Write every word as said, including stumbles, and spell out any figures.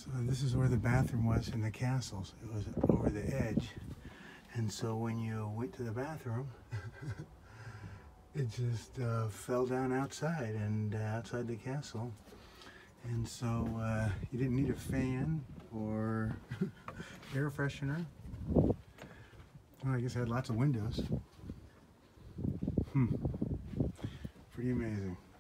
So this is where the bathroom was in the castles. It was over the edge. And so when you went to the bathroom, it just uh, fell down outside and uh, outside the castle. And so uh, you didn't need a fan or air freshener. Well, I guess it had lots of windows. Hmm. Pretty amazing.